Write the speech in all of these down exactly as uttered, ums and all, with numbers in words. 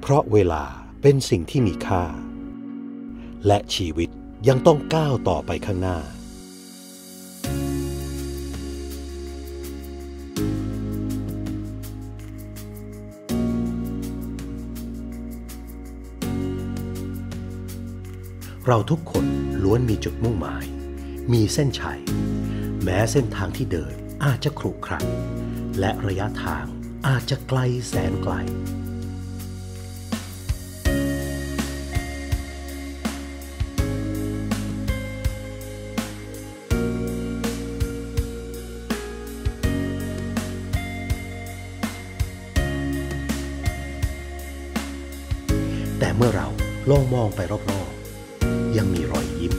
เพราะเวลาเป็นสิ่งที่มีค่าและชีวิตยังต้องก้าวต่อไปข้างหน้าเราทุกคนล้วนมีจุดมุ่งหมายมีเส้นชัยแม้เส้นทางที่เดินอาจจะขรุขระและระยะทางอาจจะไกลแสนไกลแต่เมื่อเราลองมองไปรอบๆยังมีรอยยิ้ม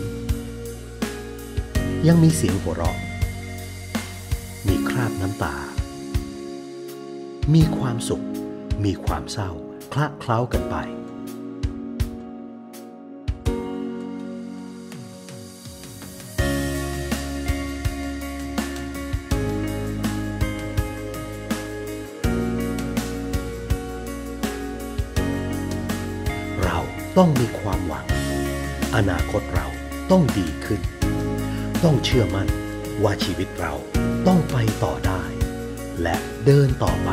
ยังมีเสียงหัวเราะมีคราบน้ำตามีความสุขมีความเศร้าคละเคล้ากันไปเราต้องมีความหวังอนาคตเราต้องดีขึ้นต้องเชื่อมั่นว่าชีวิตเราต้องไปต่อได้และเดินต่อไป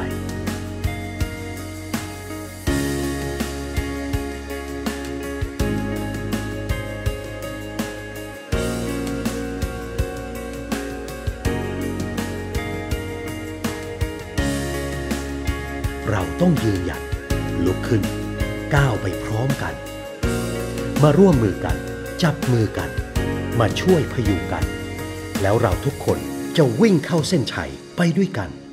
เราต้องยืนหยัดลุกขึ้นก้าวไปพร้อมกันมาร่วมมือกันจับมือกันมาช่วยพยุงกันแล้วเราทุกคนจะวิ่งเข้าเส้นชัยไปด้วยกัน